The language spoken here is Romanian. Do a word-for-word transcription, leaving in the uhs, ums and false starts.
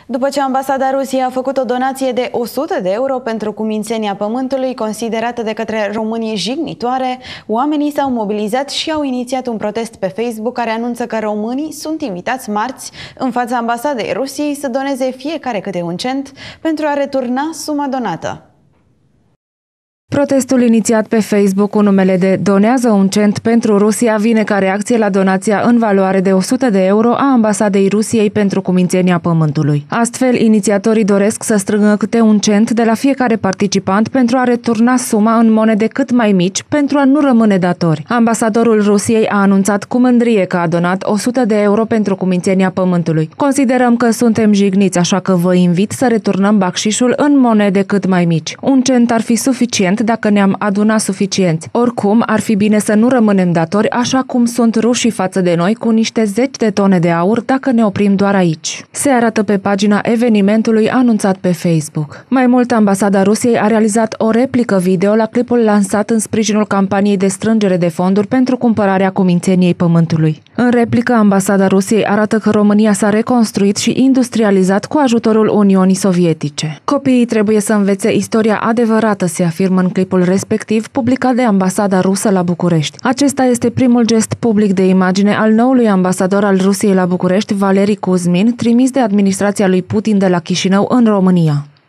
După ce ambasada Rusiei a făcut o donație de o sută de euro pentru cumințenia pământului, considerată de către românii jignitoare, oamenii s-au mobilizat și au inițiat un protest pe Facebook care anunță că românii sunt invitați marți în fața ambasadei Rusiei să doneze fiecare câte un cent pentru a returna suma donată. Protestul inițiat pe Facebook cu numele de Donează un cent pentru Rusia vine ca reacție la donația în valoare de o sută de euro a ambasadei Rusiei pentru cumințenia pământului. Astfel, inițiatorii doresc să strângă câte un cent de la fiecare participant pentru a returna suma în monede cât mai mici pentru a nu rămâne datori. Ambasadorul Rusiei a anunțat cu mândrie că a donat o sută de euro pentru cumințenia pământului. Considerăm că suntem jigniți, așa că vă invit să returnăm bacșișul în monede cât mai mici. Un cent ar fi suficient dacă ne-am adunat suficienți. Oricum, ar fi bine să nu rămânem datori, așa cum sunt rușii față de noi, cu niște zeci de tone de aur dacă ne oprim doar aici. Se arată pe pagina evenimentului anunțat pe Facebook. Mai mult, ambasada Rusiei a realizat o replică video la clipul lansat în sprijinul campaniei de strângere de fonduri pentru cumpărarea cumințeniei pământului. În replică, ambasada Rusiei arată că România s-a reconstruit și industrializat cu ajutorul Uniunii Sovietice. Copiii trebuie să învețe istoria adevărată, se afirmă în clipul respectiv publicat de ambasada rusă la București. Acesta este primul gest public de imagine al noului ambasador al Rusiei la București, Valeri Kuzmin, trimis de administrația lui Putin de la Chișinău în România.